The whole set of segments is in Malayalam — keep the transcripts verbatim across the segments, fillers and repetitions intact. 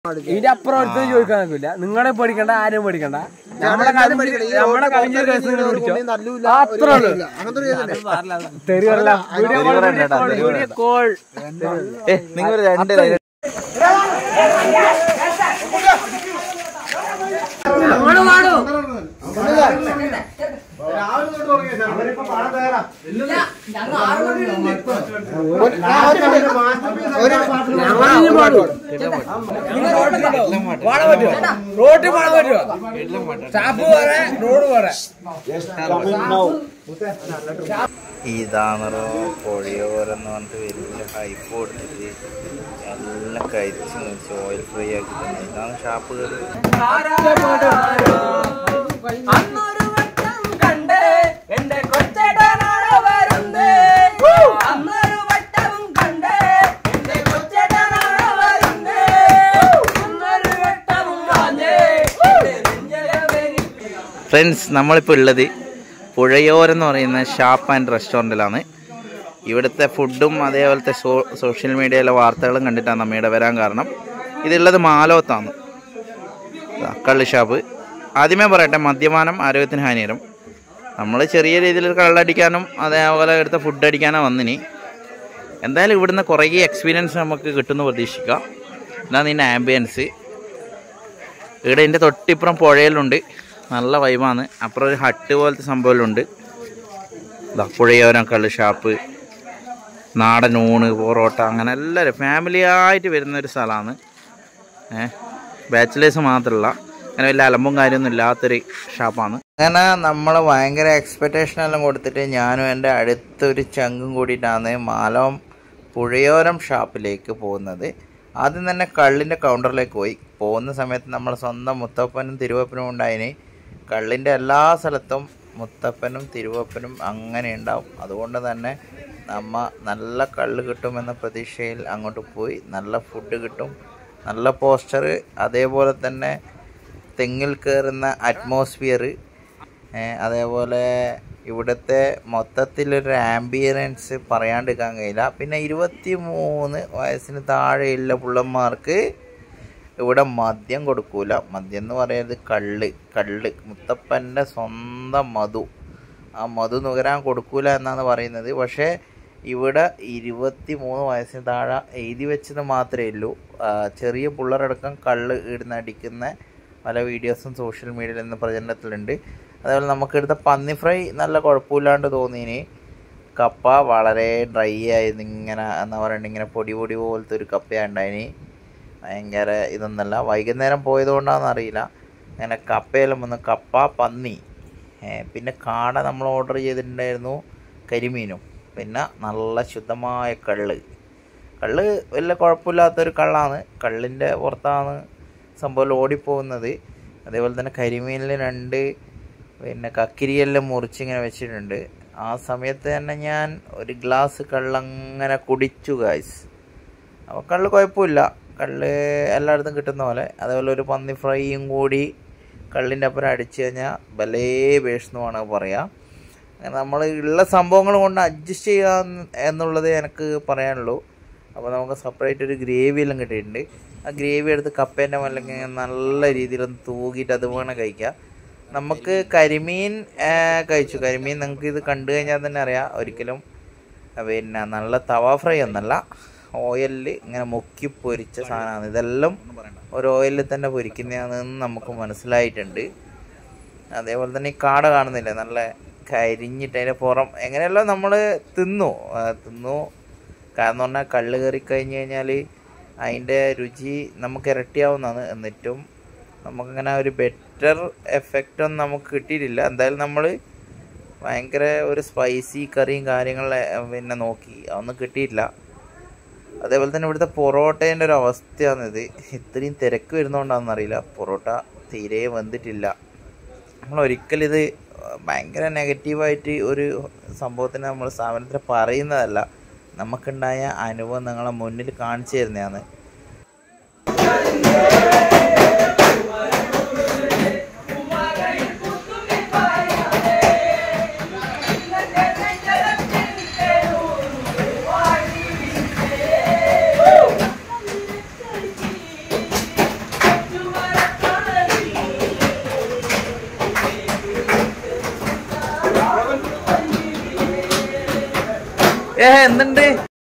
ഇതിന്റെ അപ്പുറം അടുത്ത് ചോദിക്കാൻ നിൽക്കില്ല. നിങ്ങളെ പേടിക്കണ്ട, ആരും പേടിക്കണ്ട. നമ്മളെ നമ്മളെ കഴിഞ്ഞ ദിവസം അത്രേ ഉള്ളൂ. കോൾ നിങ്ങൾ രണ്ട് ഇതാണോ പുഴയോരെന്ന് പറഞ്ഞിട്ട് വലിയ ഹൈപ്പ് കൊടുത്തിട്ട് എല്ലാം കഴിച്ച് മുറിച്ച് ഓയിൽ ഫ്രീ ആക്കി തന്നെ. ഇതാണ് ഷാപ്പ് കയറി. ഫ്രണ്ട്സ്, നമ്മളിപ്പോൾ ഉള്ളത് പുഴയോരെന്ന് പറയുന്ന ഷാപ്പ് ആൻഡ് റെസ്റ്റോറൻറ്റിലാണ്. ഇവിടുത്തെ ഫുഡും അതേപോലത്തെ സോ സോഷ്യൽ മീഡിയയിലെ വാർത്തകളും കണ്ടിട്ടാണ് നമ്മയുടെ വരാൻ കാരണം. ഇതുള്ളത് മാലോത്താണ് കള്ള് ഷാപ്പ്. ആദ്യമേ പറയട്ടെ, മദ്യപാനം ആരോഗ്യത്തിന് ഹാനികരം. നമ്മൾ ചെറിയ രീതിയിൽ കള്ളടിക്കാനും അതേപോലെ എടുത്ത ഫുഡ് അടിക്കാനോ വന്നിനി. എന്തായാലും ഇവിടുന്ന് കുറേ എക്സ്പീരിയൻസ് നമുക്ക് കിട്ടുമെന്ന് പ്രതീക്ഷിക്കാം. എന്നാൽ ഇതിൻ്റെ ആംബിയൻസ് ഇവിടെ എൻ്റെ തൊട്ടിപ്പുറം പുഴയിലുണ്ട്, നല്ല വൈബാണ്. അപ്പുറം ഒരു ഹട്ട് പോലത്തെ സംഭവമുണ്ട്. പുഴയോരം കള്ള് ഷാപ്പ്, നാടൻ ഊണ്, പൊറോട്ട, അങ്ങനെ എല്ലാവരും ഫാമിലി ആയിട്ട് വരുന്നൊരു സ്ഥലമാണ്. ഏഹ് ബാച്ചിലേഴ്സ് മാത്രമല്ല, അങ്ങനെ വലിയ അലമ്പും കാര്യമൊന്നും ഇല്ലാത്തൊരു ഷാപ്പാണ്. അങ്ങനെ നമ്മൾ ഭയങ്കര എക്സ്പെക്റ്റേഷനെല്ലാം കൊടുത്തിട്ട് ഞാനും എൻ്റെ അടുത്തൊരു ചങ്കും കൂടിയിട്ടാണ് മാലോം പുഴയോരം ഷാപ്പിലേക്ക് പോകുന്നത്. ആദ്യം തന്നെ കള്ളിൻ്റെ കൗണ്ടറിലേക്ക് പോയി. പോകുന്ന സമയത്ത് നമ്മൾ സ്വന്തം മുത്തപ്പനും തിരുവപ്പനും ഉണ്ടായിന്. കള്ളിൻ്റെ എല്ലാ സ്ഥലത്തും മുത്തപ്പനും തിരുവപ്പനും അങ്ങനെ ഉണ്ടാവും. അതുകൊണ്ട് തന്നെ നമ്മ നല്ല കള്ള് കിട്ടുമെന്ന പ്രതീക്ഷയിൽ അങ്ങോട്ട് പോയി. നല്ല ഫുഡ് കിട്ടും, നല്ല പോസ്റ്റർ, അതേപോലെ തന്നെ തെങ്ങിൽ കയറുന്ന അറ്റ്മോസ്ഫിയർ, അതേപോലെ ഇവിടുത്തെ മൊത്തത്തിലൊരു ആംബിയൻസ് പറയാണ്ടിരിക്കാൻ കഴിയില്ല. പിന്നെ ഇരുപത്തി മൂന്ന് വയസ്സിന് താഴെയുള്ള പിള്ളന്മാർക്ക് ഇവിടെ മദ്യം കൊടുക്കൂല. മദ്യം എന്ന് പറയുന്നത് കള്ള് കള്ള് മുത്തപ്പൻ്റെ സ്വന്തം മധു. ആ മധു നുകരാൻ കൊടുക്കൂല എന്നാണ് പറയുന്നത്. പക്ഷേ ഇവിടെ ഇരുപത്തി മൂന്ന് വയസ്സിന് താഴെ എഴുതി വെച്ചത് മാത്രമേ ഉള്ളൂ. ചെറിയ പിള്ളേരടക്കം കള്ള് ഇടുന്ന അടിക്കുന്ന പല വീഡിയോസും സോഷ്യൽ മീഡിയയിൽ നിന്ന് പ്രചരണത്തിലുണ്ട്. അതേപോലെ നമുക്കെടുത്ത പന്നി ഫ്രൈ നല്ല കുഴപ്പമില്ലാണ്ട് തോന്നിയിന്. കപ്പ വളരെ ഡ്രൈ ആയിരുന്നു, ഇങ്ങനെ എന്താ പറയുക, ഇങ്ങനെ പൊടി പൊടി പോലത്തെ ഒരു കപ്പയാണ് ഉണ്ടായിന്. ഭയങ്കര ഇതൊന്നല്ല. വൈകുന്നേരം പോയതുകൊണ്ടാണെന്ന് അറിയില്ല. അങ്ങനെ കപ്പയെല്ലാം വന്ന് കപ്പ, പന്നി, പിന്നെ കാട നമ്മൾ ഓർഡർ ചെയ്തിട്ടുണ്ടായിരുന്നു, കരിമീനും, പിന്നെ നല്ല ശുദ്ധമായ കള്ള്. കള്ള് വലിയ കുഴപ്പമില്ലാത്തൊരു കള്ളാണ്. കള്ളിൻ്റെ പുറത്താണ് സംഭവം ഓടിപ്പോകുന്നത്. അതേപോലെ തന്നെ കരിമീനിൽ രണ്ട് പിന്നെ കക്കിരിയെല്ലാം മുറിച്ചിങ്ങനെ വെച്ചിട്ടുണ്ട്. ആ സമയത്ത് തന്നെ ഞാൻ ഒരു ഗ്ലാസ് കള്ളങ്ങനെ കുടിച്ചു ഗായ്സ്. അപ്പോൾ കള്ള് കുഴപ്പമില്ല, കള്ള് എല്ലായിടത്തും കിട്ടുന്ന പോലെ. അതേപോലെ ഒരു പന്നി ഫ്രൈയും കൂടി കള്ളിൻ്റെ അപ്പുറം അടിച്ചു കഴിഞ്ഞാൽ ഭലേ വേഷമെന്നാണ് പറയാം. അങ്ങനെ നമ്മൾ ഉള്ള സംഭവങ്ങൾ കൊണ്ട് അഡ്ജസ്റ്റ് ചെയ്യാൻ എന്നുള്ളത് എനിക്ക് പറയാനുള്ളൂ. അപ്പോൾ നമുക്ക് സെപ്പറേറ്റ് ഒരു ഗ്രേവി എല്ലാം കിട്ടിയിട്ടുണ്ട്. ആ ഗ്രേവി എടുത്ത് കപ്പേൻ്റെ മല്ലെങ്കിൽ നല്ല രീതിയിലൊന്ന് തൂക്കിയിട്ട് അത് വേണം കഴിക്കാം. നമുക്ക് കരിമീൻ കഴിച്ചു. കരിമീൻ നിങ്ങൾക്ക് ഇത് കണ്ടു കഴിഞ്ഞാൽ തന്നെ അറിയാം, ഒരിക്കലും പിന്നെ നല്ല തവ ഫ്രൈ ഒന്നല്ല, ഓയിലിൽ ഇങ്ങനെ മുക്കി പൊരിച്ച സാധനമാണ്. ഇതെല്ലാം ഒരു ഓയിലിൽ തന്നെ പൊരിക്കുന്നതാണെന്ന് നമുക്ക് മനസ്സിലായിട്ടുണ്ട്. അതേപോലെ തന്നെ ഈ കാട കാണുന്നില്ല, നല്ല കരിഞ്ഞിട്ട് അതിൻ്റെ പുറം എങ്ങനെയല്ലോ നമ്മൾ തിന്നു തിന്നു കാരണം പറഞ്ഞാൽ കള്ള് കയറി കഴിഞ്ഞ് കഴിഞ്ഞാൽ അതിൻ്റെ രുചി നമുക്ക് ഇരട്ടിയാവുന്നതാണ്. എന്നിട്ടും നമുക്കങ്ങനെ ഒരു ബെറ്റർ എഫക്റ്റ് ഒന്നും നമുക്ക് കിട്ടിയിട്ടില്ല. എന്തായാലും നമ്മൾ ഭയങ്കര ഒരു സ്പൈസി കറിയും കാര്യങ്ങളും പിന്നെ നോക്കി, അതൊന്നും കിട്ടിയിട്ടില്ല. അതേപോലെ തന്നെ ഇവിടുത്തെ പൊറോട്ടേൻ്റെ ഒരു അവസ്ഥയാണിത്. ഇത്രയും തിരക്ക് വരുന്നതുകൊണ്ടാണെന്നറിയില്ല, പൊറോട്ട തീരെ വന്നിട്ടില്ല. നമ്മളൊരിക്കലും ഇത് ഭയങ്കര നെഗറ്റീവായിട്ട് ഒരു സംഭവത്തിന് നമ്മൾ സ്ഥാപനത്തിൽ പറയുന്നതല്ല, നമുക്കുണ്ടായ അനുഭവം നിങ്ങളെ മുന്നിൽ കാണിച്ചു തരുന്നതാണ്. ഏ എന്തുണ്ട്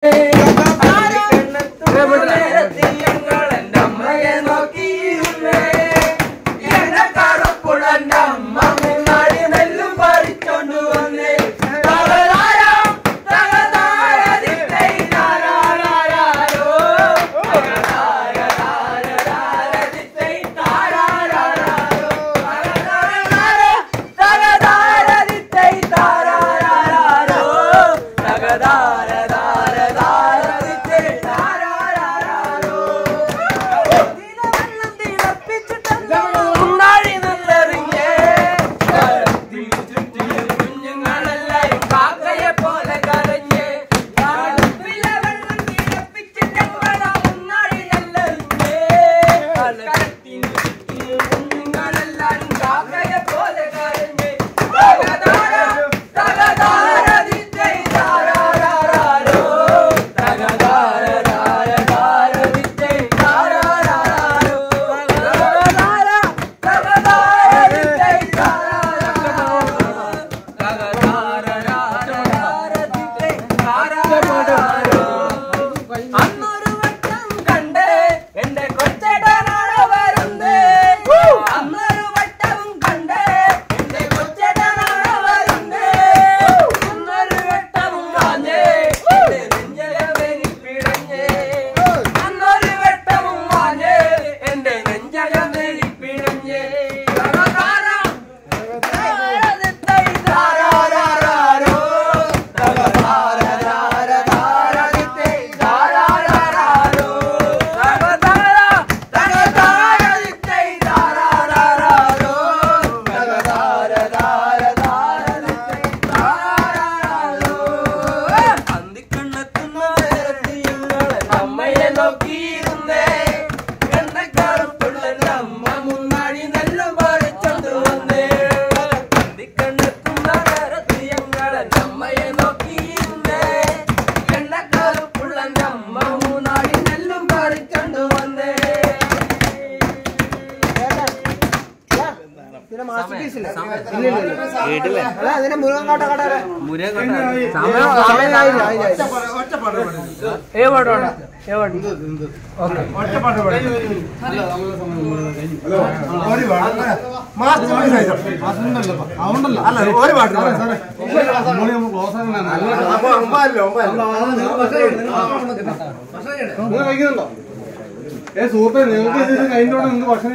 ഏ സുഹൃത്തെ നിങ്ങൾക്ക് ഇതിന് കഴിഞ്ഞോടെ നിങ്ങൾക്ക് ഭക്ഷണം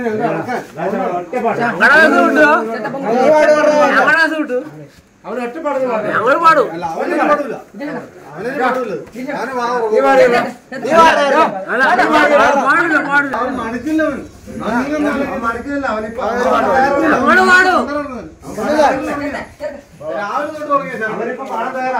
അവന് ഒറ്റപ്പാടുന്നു ഞങ്ങൾ പാടും അല്ല അവനെ പാടൂല അവനെ പാടൂല അവൻ മണിക്കില്ലവൻ മണിക്കില്ല അവനിപ്പോ രാവിലെ തൊട്ട് തുടങ്ങിയ അവനിപ്പോ പാടാൻ തയ്യാറാ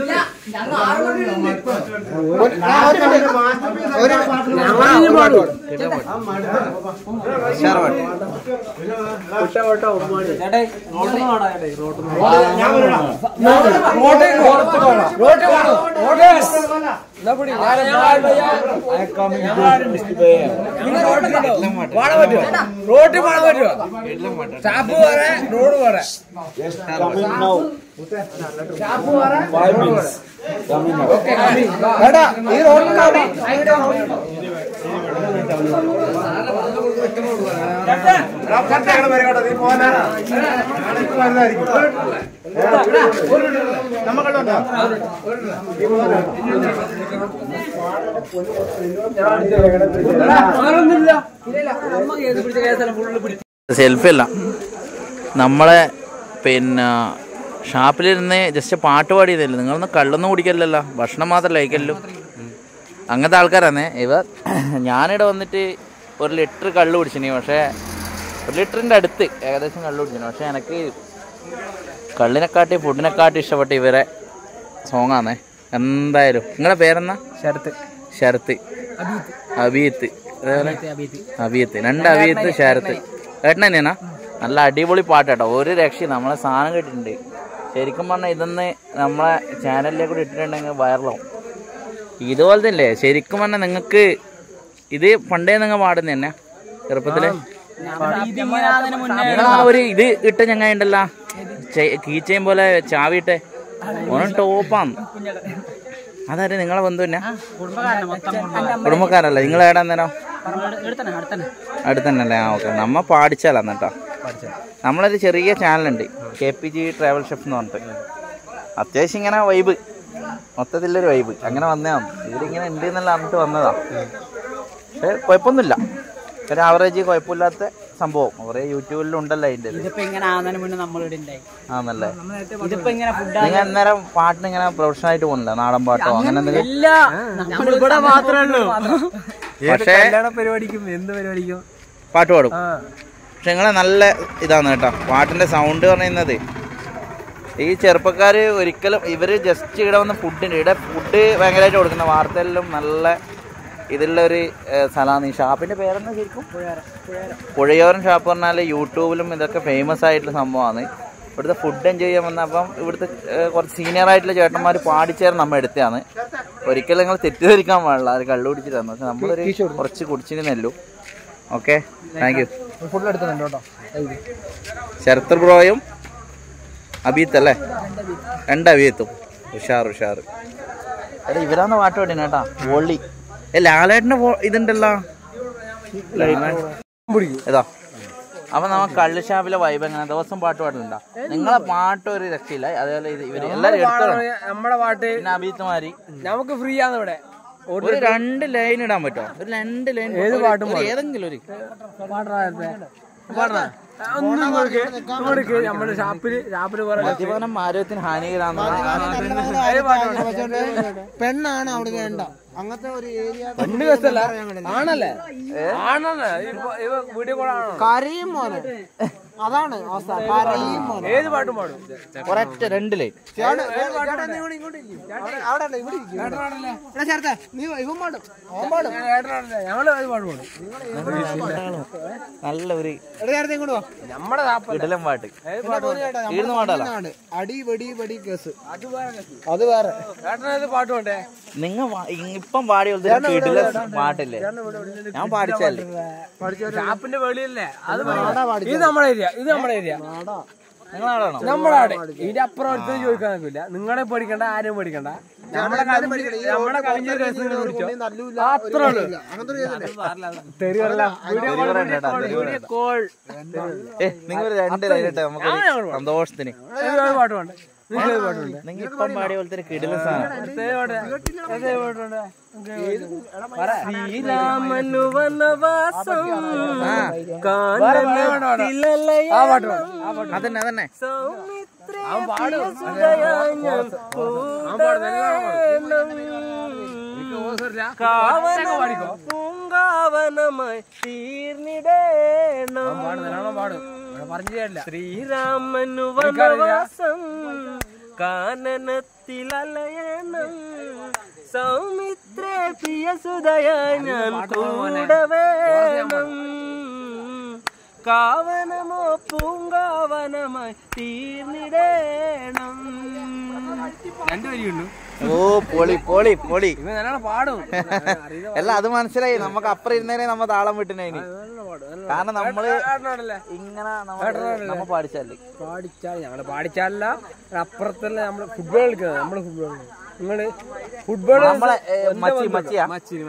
റോഡ് പാടാൻ പറ്റുമോ സ്റ്റാഫ് വേറെ റോഡ് വേറെ ഈ റോഡിൽ സെൽഫി അല്ല നമ്മളെ പിന്നെ ഷാപ്പിലിരുന്ന് ജസ്റ്റ് പാട്ട് പാടിയതല്ലേ. നിങ്ങളൊന്നും കള്ളൊന്നും കുടിക്കല്ലല്ലോ, ഭക്ഷണം മാത്രമല്ല കഴിക്കല്ലോ. അങ്ങനത്തെ ആൾക്കാരാണ് ഇവർ. ഞാനിവിടെ വന്നിട്ട് ഒരു ലിറ്റർ കള്ള് കുടിച്ചിനി, പക്ഷേ ഒരു ലിറ്ററിൻ്റെ അടുത്ത് ഏകദേശം കള്ള് കുടിച്ചിനി. പക്ഷേ എനിക്ക് കള്ളിനെക്കാട്ടി ഫുഡിനെക്കാട്ടി ഇഷ്ടപ്പെട്ട ഇവരെ സോങ്ങാന്നേ. എന്തായാലും നിങ്ങളുടെ പേരെന്നാ? ശരത്ത്. ശരത്ത്, അബീത്ത്, അതേപോലെ അബീത്ത്, രണ്ട് അബീത്ത്, ശരത്ത്. ഏട്ടൻ തന്നെയാണോ? നല്ല അടിപൊളി പാട്ട് കേട്ടോ, ഒരു രക്ഷ. നമ്മളെ സാധനം കേട്ടിട്ടുണ്ട്. ശരിക്കും പറഞ്ഞാൽ ഇതൊന്ന് നമ്മളെ ചാനലിലേക്ക് കൂടി ഇട്ടിട്ടുണ്ടെങ്കിൽ വൈറലാവും. ഇതുപോലെ തന്നെ ശരിക്കും പറഞ്ഞാൽ നിങ്ങൾക്ക് ഇത് പണ്ടേ നിങ്ങൾ പാടുന്ന തന്നെ ചെറുപ്പത്തില് ആ ഒരു ഇത് ഇട്ട ചങ്ങായിണ്ടല്ലോ, കീച്ചയും പോലെ ചാവിട്ടെ ഓണം ടോപ്പാന്ന്. അതായത് നിങ്ങളെ ബന്ധു തന്നെ? കുടുംബക്കാരല്ല. നിങ്ങൾ ഏടാ നേരം? അടുത്തന്നല്ലേ? ആ ഓക്കെ. നമ്മ പാടിച്ചാലാന്ന് കേട്ടോ. നമ്മളൊരു ചെറിയ ചാനലുണ്ട്, K P G travel chef എന്ന് പറഞ്ഞിട്ട്. അത്യാവശ്യം ഇങ്ങനെ വൈബ്, മൊത്തത്തിലൊരു വൈബ്. അങ്ങനെ വന്നതാണ്. ഇവരിങ്ങനെ ഉണ്ട് എന്നല്ല അറിഞ്ഞിട്ട് വന്നതാ. പക്ഷെ കുഴപ്പമൊന്നുമില്ല, ഒരു ആവറേജ് കുഴപ്പമില്ലാത്ത സംഭവം. കുറെ യൂട്യൂബിലും ഉണ്ടല്ലോ അതിന്റെ. ആന്നല്ലേ? നിങ്ങൾ അന്നേരം പാട്ടിന് ഇങ്ങനെ പ്രൊഫഷണൽ ആയിട്ട് പോകുന്നില്ല? നാടൻ പാട്ടോ അങ്ങനെ എന്തെങ്കിലും? പക്ഷേ പരിപാടിക്കും എന്ത് പരിപാടിക്കും പാട്ട് പാടും. പക്ഷെ നിങ്ങളെ നല്ല ഇതാണ് കേട്ടോ പാട്ടിന്റെ സൗണ്ട് പറയുന്നത്. ഈ ചെറുപ്പക്കാർ ഒരിക്കലും ഇവര് ജസ്റ്റ് ഇവിടെ വന്ന് ഫുഡിന് ഇവിടെ ഫുഡ് ഭയങ്കരമായിട്ട് കൊടുക്കുന്ന വാർത്തകളിലും നല്ല ഇതിലുള്ള ഒരു സ്ഥലമാണ്. ഈ ഷാപ്പിന്റെ പേരെന്താ ശരിക്കും? പുഴയോരം ഷാപ്പ് പറഞ്ഞാൽ യൂട്യൂബിലും ഇതൊക്കെ ഫേമസ് ആയിട്ടുള്ള സംഭവമാണ്. ഇവിടുത്തെ ഫുഡ് എൻജോയ് ചെയ്യാൻ വന്ന അപ്പം ഇവിടുത്തെ കുറച്ച് സീനിയർ ആയിട്ടുള്ള ചേട്ടന്മാർ പാടിച്ചേർന്ന് നമ്മൾ എടുത്തതാണ്. ഒരിക്കലും നിങ്ങൾ തെറ്റിദ്ധരിക്കാൻ പാടില്ല, അത് കള്ളു കുടിച്ചിട്ട് തന്നെ. പക്ഷെ നമ്മളൊരു കുറച്ച് കുടിച്ചിരുന്നല്ലോ. Okay, thank you. ഫുഡ് എടുക്കുന്നുണ്ട് കേട്ടോ. ശരത്ത് ബ്രോയും അബീത്തല്ലേ? രണ്ട് അബീത്തും. ഉഷാർ ഉഷാർ. എടാ ഇവരാന്ന് പാട്ട് പാടിന കേട്ടാ. വോളി ഏ ലാലേട്ടന്റെ ഇതുണ്ടല്ലോ ഏതാ? അപ്പൊ നമ്മ കള്ളുഷാപ്പിലെ വൈബ് എങ്ങനെ ദിവസം പാട്ട് പാടലുണ്ടോ? നിങ്ങളെ പാട്ട് ഒരു രക്ഷയില്ല. അതേപോലെ ഇവര് എല്ലാരും നമ്മുടെ പാട്ട് അബീത്തുമാരി നമുക്ക് ഫ്രീ ആണ് ഇവിടെ. ഒരു രണ്ട് ലൈൻ ഇടാൻ പറ്റുമോ? ഒരു രണ്ട് ലൈൻ ഏത് പാട്ടും ഏതെങ്കിലും ഒരു നമ്മുടെ ഷാപ്പില് ഷാപ്പില് മദ്യപാനം ആരോഗ്യത്തിന് ഹാനികരാണ്. പെണ്ണാണ് അവിടെ വേണ്ട അങ്ങനത്തെ ഒരു ഏരിയ. പെണ്ണ് കേസല്ല, ആണല്ലേ? ആണല്ലേ? വീഡിയോ കോൾ ആണോ? കരയും മോനെ, അതാണ് അവസ്ഥ. കരയും മോനെ. ഏത് പാട്ടും പാടും. ഒരൊറ്റ രണ്ട് ലൈൻ. നല്ല ഒരു നമ്മുടെ ഇടലം പാട്ട്. ഈടുന്ന പാട്ടല്ല, അടി വെടി വെടി കേസ്. അത് വേറെ പാട്ട് വേണ്ടേ? നിങ്ങ ഇപ്പം പാടിയ പാട്ടില്ലേ? ഞാൻ പാടിച്ചല്ലേ. ഷാപ്പിന്റെ വെളിയല്ലേ? അത് ഇത് നമ്മുടെ ഏരിയ, ഇത് നമ്മുടെ ഏരിയ. നിങ്ങളാണോ? നമ്മുടെ ആടെ ഇതിന്റെ അപ്പുറം അടുത്ത് ചോദിക്കാൻ നിൽക്കില്ല. നിങ്ങളെ പേടിക്കണ്ട, ആരെയും പേടിക്കണ്ട. നമ്മുടെ നമ്മുടെ കവിഞ്ഞ കേസുകൾ പിടിച്ചോ, അത്രേ ഉള്ളൂ. നിങ്ങൾ രണ്ട് ലൈനിട്ടെ നമുക്ക് സന്തോഷത്തിന് പാട്ട് വേണ്ട. നിങ്ങൾ ഇപ്പം പാടിയ പോലത്തെ ഒരു കിടിലൻ സാധനം. ശ്രീരാമനു വനവാസം അതന്നെ അതന്നെ പൂങ്കാവനമായി തീർന്നിടേണം. ശ്രീരാമനു വനവാസം കാനനത്തിലലയണം. സൗമിത്രേ പ്രിയ സുതയായി ഞാൻ കൂടെ വേണം. കാവനമോ പൂങ്കാവനമായി തീർന്നിടേണം. രണ്ടുപേരുള്ളൂ. ഓ പൊളി പൊളി പൊളി. പാടും എല്ലാം അത് മനസ്സിലായി. നമുക്ക് അപ്പുറം ഇരുന്നേനെ നമ്മ താളം വിട്ടുന്നതിന്. കാരണം നമ്മള് ഇങ്ങനെ നമ്മ പാടിച്ചാല് പാടിച്ചാൽ ഞങ്ങള് പാടിച്ചാലല്ല, അപ്പുറത്തല്ല നമ്മള് ഫുട്ബോൾ കളിക്കുന്നത്. നമ്മള് ഫുട്ബോൾ നിങ്ങള് ഫുട്ബോൾ മച്ചി മച്ചിയാ മച്ചില്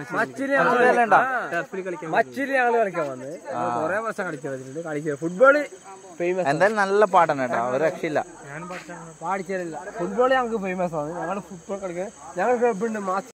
മച്ചില് ഞങ്ങള് കളിക്കാൻ വന്ന് കൊറേ വർഷം കളിക്കാൻ പറ്റുന്നുണ്ട്. കളിക്കുക ഫുട്ബോള് ഫേമസ്. എന്തായാലും നല്ല പാട്ടാണ് കേട്ടോ, ഒരു രക്ഷയില്ല. പാടിച്ചാലില്ല. ഫുട്ബോൾ ഞങ്ങൾക്ക് ഫേമസ് ആണ്. ഞങ്ങള് ഫുട്ബോൾ കളിക്കാൻ ഞങ്ങൾ ക്ലബുണ്ട്.